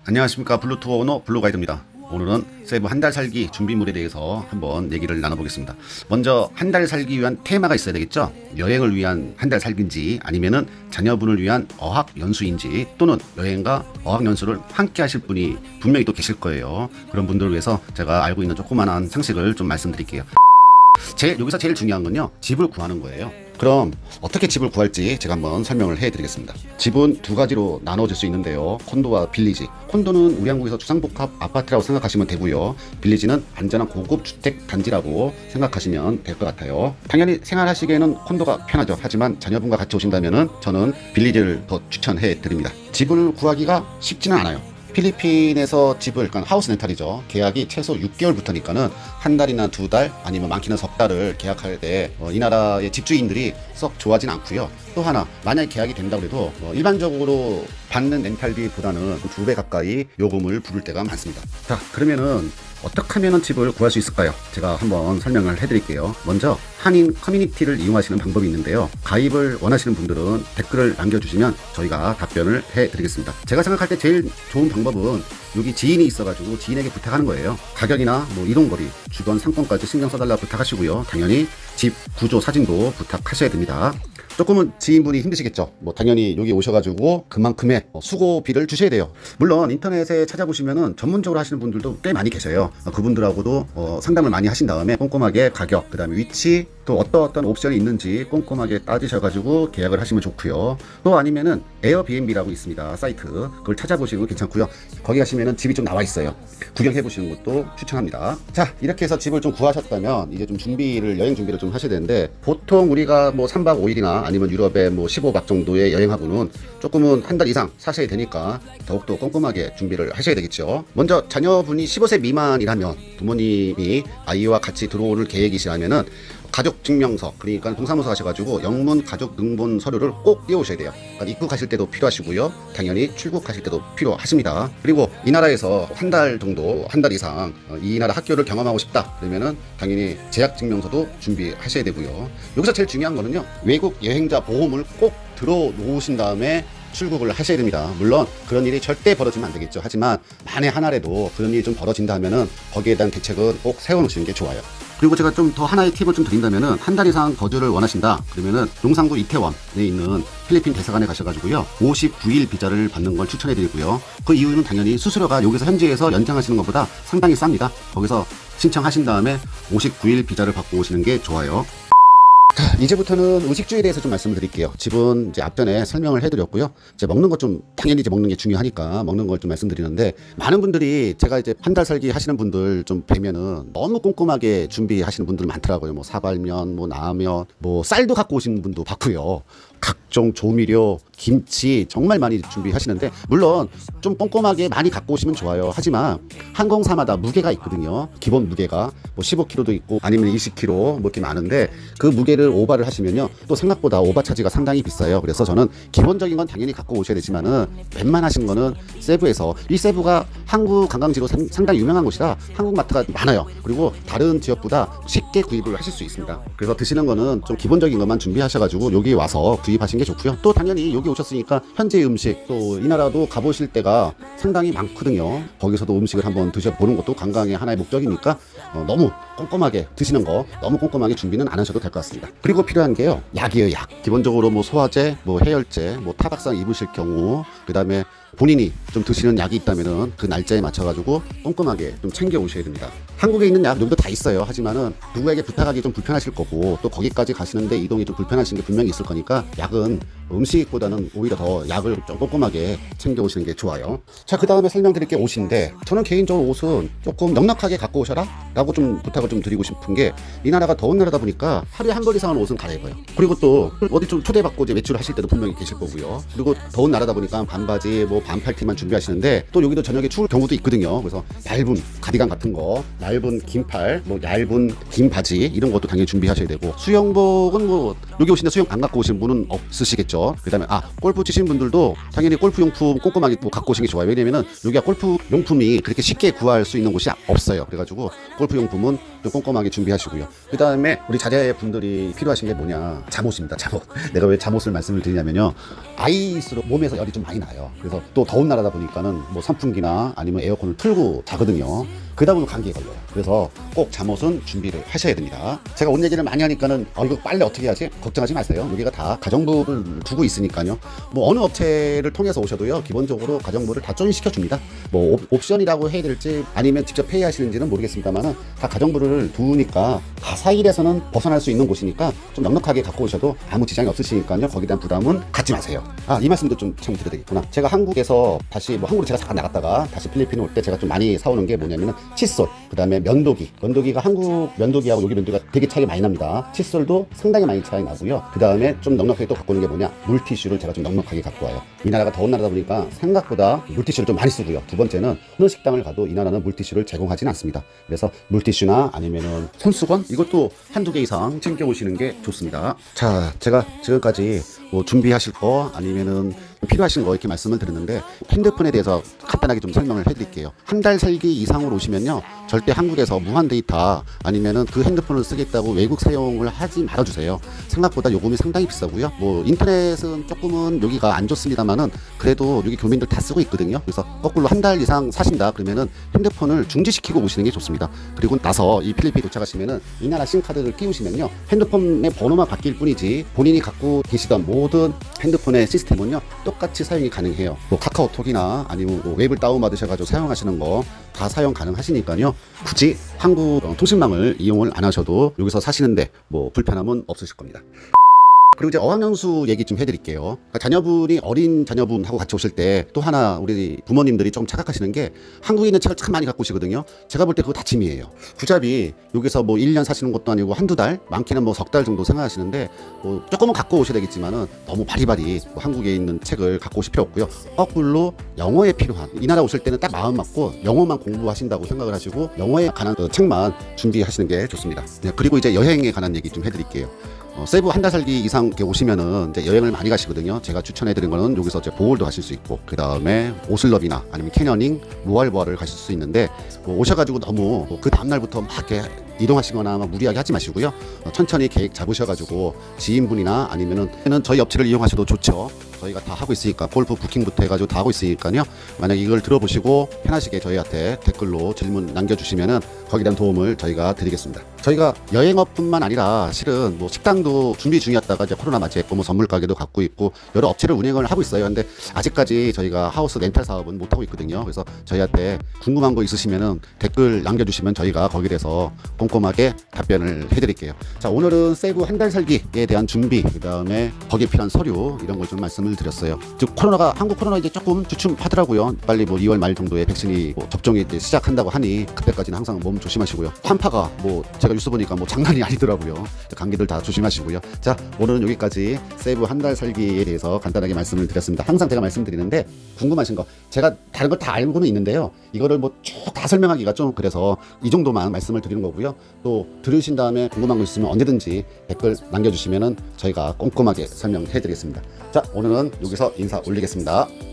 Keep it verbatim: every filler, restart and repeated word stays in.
안녕하십니까. 블루투어 오너 블루가이드입니다. 오늘은 세부 한 달 살기 준비물에 대해서 한번 얘기를 나눠보겠습니다. 먼저 한 달 살기 위한 테마가 있어야 되겠죠. 여행을 위한 한 달 살기인지 아니면은 자녀분을 위한 어학연수인지 또는 여행과 어학연수를 함께 하실 분이 분명히 또 계실 거예요. 그런 분들을 위해서 제가 알고 있는 조그만한 상식을 좀 말씀드릴게요. 제일, 여기서 제일 중요한 건요, 집을 구하는 거예요. 그럼 어떻게 집을 구할지 제가 한번 설명을 해 드리겠습니다. 집은 두 가지로 나눠질 수 있는데요. 콘도와 빌리지. 콘도는 우리 한국에서 주상복합 아파트라고 생각하시면 되고요. 빌리지는 안전한 고급 주택 단지라고 생각하시면 될 것 같아요. 당연히 생활하시기에는 콘도가 편하죠. 하지만 자녀분과 같이 오신다면 저는 빌리지를 더 추천해 드립니다. 집을 구하기가 쉽지는 않아요. 필리핀에서 집을, 그러니까 하우스 렌탈이죠. 계약이 최소 육 개월부터니까는 한 달이나 두 달 아니면 많게는 석 달을 계약할 때 이 나라의 집주인들이 썩 좋아하진 않고요. 또 하나, 만약에 계약이 된다고 해도 일반적으로 받는 렌탈비보다는 두 배 가까이 요금을 부를 때가 많습니다. 자, 그러면은 어떻게 하면 집을 구할 수 있을까요? 제가 한번 설명을 해드릴게요. 먼저 한인 커뮤니티를 이용하시는 방법이 있는데요. 가입을 원하시는 분들은 댓글을 남겨주시면 저희가 답변을 해드리겠습니다. 제가 생각할 때 제일 좋은 방법은 여기 지인이 있어가지고 지인에게 부탁하는 거예요. 가격이나 뭐 이동거리, 주변 상권까지 신경 써달라고 부탁하시고요. 당연히 집 구조 사진도 부탁하셔야 됩니다. 조금은 지인분이 힘드시겠죠. 뭐 당연히 여기 오셔가지고 그만큼의 수고비를 주셔야 돼요. 물론 인터넷에 찾아보시면은 전문적으로 하시는 분들도 꽤 많이 계셔요. 그분들하고도 어 상담을 많이 하신 다음에 꼼꼼하게 가격, 그 다음에 위치, 또 어떤 어떤 옵션이 있는지 꼼꼼하게 따지셔가지고 계약을 하시면 좋고요. 또 아니면은 에어비앤비라고 있습니다. 사이트, 그걸 찾아보시고 괜찮고요. 거기 가시면은 집이 좀 나와 있어요. 구경해 보시는 것도 추천합니다. 자, 이렇게 해서 집을 좀 구하셨다면 이제 좀 준비를, 여행 준비를 좀 하셔야 되는데, 보통 우리가 뭐 삼 박 오 일이나 아니면 유럽에 뭐 십오 박 정도의 여행하고는 조금은 한 달 이상 사셔야 되니까 더욱더 꼼꼼하게 준비를 하셔야 되겠죠. 먼저 자녀분이 십오 세 미만이라면, 부모님이 아이와 같이 들어올 계획이시라면은 가족증명서, 그러니까 동사무소 가셔가지고 영문 가족 등본 서류를 꼭 띄워오셔야 돼요. 그러니까 입국하실 때도 필요하시고요. 당연히 출국하실 때도 필요하십니다. 그리고 이 나라에서 한 달 정도, 한 달 이상 이 나라 학교를 경험하고 싶다 그러면은 당연히 재학증명서도 준비하셔야 되고요. 여기서 제일 중요한 거는요, 외국 여행자 보험을 꼭 들어 놓으신 다음에 출국을 하셔야 됩니다. 물론 그런 일이 절대 벌어지면 안 되겠죠. 하지만 만에 하나라도 그런 일이 좀 벌어진다 하면은 거기에 대한 대책은 꼭 세워놓으시는 게 좋아요. 그리고 제가 좀 더 하나의 팁을 좀 드린다면은, 한 달 이상 거주를 원하신다 그러면은 용산구 이태원에 있는 필리핀 대사관에 가셔가지고요, 오십구 일 비자를 받는 걸 추천해 드리고요. 그 이유는 당연히 수수료가 여기서 현지에서 연장하시는 것보다 상당히 쌉니다. 거기서 신청하신 다음에 오십구 일 비자를 받고 오시는 게 좋아요. 자, 이제부터는 의식주에 대해서 좀 말씀을 드릴게요. 집은 이제 앞전에 설명을 해드렸고요. 이제 먹는 것 좀, 당연히 이제 먹는 게 중요하니까 먹는 걸 좀 말씀드리는데, 많은 분들이 제가 이제 한 달 살기 하시는 분들 좀 뵈면은 너무 꼼꼼하게 준비하시는 분들 많더라고요. 뭐 사발면, 뭐 라면, 뭐 쌀도 갖고 오신 분도 봤고요. 각종 조미료, 김치 정말 많이 준비하시는데, 물론 좀 꼼꼼하게 많이 갖고 오시면 좋아요. 하지만 항공사마다 무게가 있거든요. 기본 무게가 뭐 십오 킬로그램도 있고 아니면 이십 킬로그램 뭐 이렇게 많은데, 그 무게를 오바를 하시면요 또 생각보다 오바 차지가 상당히 비싸요. 그래서 저는 기본적인 건 당연히 갖고 오셔야 되지만은 웬만하신 거는 세부에서, 이 세부가 한국 관광지로 상, 상당히 유명한 곳이라 한국 마트가 많아요. 그리고 다른 지역보다 쉽게 구입을 하실 수 있습니다. 그래서 드시는 거는 좀 기본적인 것만 준비하셔가지고 여기 와서 구입하시는 게 좋고요. 또 당연히 여기 오셨으니까 현지 음식, 또 이 나라도 가보실 때가 상당히 많거든요. 거기서도 음식을 한번 드셔보는 것도 관광의 하나의 목적이니까 어, 너무 꼼꼼하게 드시는 거, 너무 꼼꼼하게 준비는 안 하셔도 될 것 같습니다. 그리고 필요한 게요, 약이에요. 약. 기본적으로 뭐 소화제, 뭐 해열제, 뭐 타박상 입으실 경우, 그 다음에 본인이 좀 드시는 약이 있다면은 그 날짜에 맞춰가지고 꼼꼼하게 좀 챙겨 오셔야 됩니다. 한국에 있는 약 여기도 다 있어요. 하지만은 누구에게 부탁하기 좀 불편하실 거고, 또 거기까지 가시는데 이동이 좀 불편하신 게 분명히 있을 거니까 약은 음식보다는 오히려 더 약을 좀 꼼꼼하게 챙겨 오시는 게 좋아요. 자, 그 다음에 설명드릴 게 옷인데, 저는 개인적으로 옷은 조금 넉넉하게 갖고 오셔라 라고 좀 부탁을 좀 드리고 싶은 게, 이 나라가 더운 나라다 보니까 하루에 한 벌 이상은 옷은 갈아입어요. 그리고 또 어디 좀 초대받고 이제 외출을 하실 때도 분명히 계실 거고요. 그리고 더운 나라다 보니까 반바지, 뭐 반팔티만 준비하시는데, 또 여기도 저녁에 추울 경우도 있거든요. 그래서 얇은 가디건 같은 거, 얇은 긴팔, 뭐 얇은 긴 바지, 이런 것도 당연히 준비하셔야 되고, 수영복은 뭐 여기 오신데 수영 안 갖고 오신 분은 없으시겠죠. 그 다음에 아 골프 치시는 분들도 당연히 골프용품 꼼꼼하게 뭐 갖고 오시는 게 좋아요. 왜냐면은 여기가 골프용품이 그렇게 쉽게 구할 수 있는 곳이 없어요. 그래가지고 골프용품은 좀 꼼꼼하게 준비하시고요. 그 다음에 우리 자제분들이 필요하신 게 뭐냐, 잠옷입니다. 잠옷. 내가 왜 잠옷을 말씀을 드리냐면요, 아이일수록 몸에서 열이 좀 많이 나요. 그래서 또 더운 나라다 보니까는 뭐 선풍기나 아니면 에어컨을 틀고 자거든요. 그러다 보면 감기에 걸려요. 그래서 꼭 잠옷은 준비를 하셔야 됩니다. 제가 옷 얘기를 많이 하니까는 어 이거 빨래 어떻게 하지? 걱정하지 마세요. 여기가 다 가정부를 두고 있으니까요. 뭐 어느 업체를 통해서 오셔도요, 기본적으로 가정부를 다 조인시켜 줍니다. 뭐 옵, 옵션이라고 해야 될지 아니면 직접 페이하시는지는 모르겠습니다만은 다 가정부를 두니까 가사일에서는 벗어날 수 있는 곳이니까 좀 넉넉하게 갖고 오셔도 아무 지장이 없으시니까요. 거기에 대한 부담은 갖지 마세요. 아, 이 말씀도 좀 참 드려야 되겠구나. 제가 한국에서 다시 뭐 한국으로 제가 잠깐 나갔다가 다시 필리핀 올 때 제가 좀 많이 사오는 게 뭐냐면은 칫솔, 그 다음에 면도기. 면도기가 한국 면도기하고 여기 면도기가 되게 차이 많이 납니다. 칫솔도 상당히 많이 차이 나고요. 그 다음에 좀 넉넉하게 또 갖고 오는 게 뭐냐, 물티슈를 제가 좀 넉넉하게 갖고 와요. 이 나라가 더운 나라다 보니까 생각보다 물티슈를 좀 많이 쓰고요. 두 번째는 어느 식당을 가도 이 나라는 물티슈를 제공하진 않습니다. 그래서 물티슈나 아니면은 손수건, 이것도 한두 개 이상 챙겨 오시는 게 좋습니다. 자, 제가 지금까지 뭐 준비하실 거 아니면은 필요하신 거 이렇게 말씀을 드렸는데, 핸드폰에 대해서 간단하게 좀 설명을 해드릴게요. 한 달 살기 이상으로 오시면요, 절대 한국에서 무한 데이터 아니면은 그 핸드폰을 쓰겠다고 외국 사용을 하지 말아주세요. 생각보다 요금이 상당히 비싸고요. 뭐 인터넷은 조금은 여기가 안 좋습니다만은 그래도 여기 교민들 다 쓰고 있거든요. 그래서 거꾸로 한 달 이상 사신다 그러면은 핸드폰을 중지시키고 오시는 게 좋습니다. 그리고 나서 이 필리핀 도착하시면은 이 나라 심카드를 끼우시면요, 핸드폰의 번호만 바뀔 뿐이지 본인이 갖고 계시던 모든 핸드폰의 시스템은요 똑같이 사용이 가능해요. 뭐 카카오톡이나 아니면 뭐 웹을 다운받으셔가지고 사용하시는 거 다 사용 가능하시니까요, 굳이 한국 통신망을 이용을 안 하셔도 여기서 사시는데 뭐 불편함은 없으실 겁니다. 그리고 이제 어학연수 얘기 좀 해드릴게요. 그러니까 자녀분이 어린 자녀분하고 같이 오실 때 또 하나 우리 부모님들이 좀 착각하시는 게, 한국에 있는 책을 참 많이 갖고 오시거든요. 제가 볼 때 그거 다 짐이에요. 구잡이 여기서 뭐 일 년 사시는 것도 아니고 한두 달, 많게는 뭐 석 달 정도 생각하시는데 뭐 조금은 갖고 오셔야 되겠지만은 너무 바리바리 뭐 한국에 있는 책을 갖고 오실 필요 없고요. 거꾸로 영어에 필요한, 이 나라 오실 때는 딱 마음 맞고 영어만 공부하신다고 생각을 하시고 영어에 관한 그 책만 준비하시는 게 좋습니다. 네, 그리고 이제 여행에 관한 얘기 좀 해드릴게요. 어, 세부 한 달 살기 이상 이렇게 오시면은 이제 여행을 많이 가시거든요. 제가 추천해드린 거는 여기서 이제 보홀도 하실 수 있고, 그 다음에 오슬럽이나 아니면 캐녀닝, 무알보아를 가실 수 있는데, 뭐 오셔가지고 너무 뭐그 다음날부터 막 이렇게 이동하시거나 막 무리하게 하지 마시고요. 어, 천천히 계획 잡으셔가지고 지인분이나 아니면은 저희 업체를 이용하셔도 좋죠. 저희가 다 하고 있으니까, 골프 부킹부터 해가지고 다 하고 있으니까요. 만약 이걸 들어보시고 편하시게 저희한테 댓글로 질문 남겨주시면은 거기에 대한 도움을 저희가 드리겠습니다. 저희가 여행업뿐만 아니라 실은 뭐 식당도 준비 중이었다가 이제 코로나 맞이했고, 뭐 선물 가게도 갖고 있고 여러 업체를 운영을 하고 있어요. 근데 아직까지 저희가 하우스 렌탈 사업은 못 하고 있거든요. 그래서 저희한테 궁금한 거 있으시면은 댓글 남겨주시면 저희가 거기에 대해서 꼼꼼하게 답변을 해드릴게요. 자, 오늘은 세부 한 달 살기에 대한 준비, 그 다음에 거기에 필요한 서류 이런 걸 좀 말씀을 드렸어요. 즉 코로나가, 한국 코로나 이제 조금 주춤하더라고요. 빨리 뭐 이월 말 정도에 백신이 뭐 접종이 이제 시작한다고 하니 그때까지는 항상 몸 조심하시고요. 환파가 뭐 제가 뉴스 보니까 뭐 장난이 아니더라고요. 감기들 다 조심하시고요. 자, 오늘은 여기까지 세부 한 달 살기에 대해서 간단하게 말씀을 드렸습니다. 항상 제가 말씀드리는데 궁금하신 거, 제가 다른 걸 다 알고는 있는데요, 이거를 뭐 쭉 다 설명하기가 좀 그래서 이 정도만 말씀을 드리는 거고요. 또 들으신 다음에 궁금한 거 있으면 언제든지 댓글 남겨주시면은 저희가 꼼꼼하게 설명해 드리겠습니다. 자, 오늘은 여기서 인사 올리겠습니다.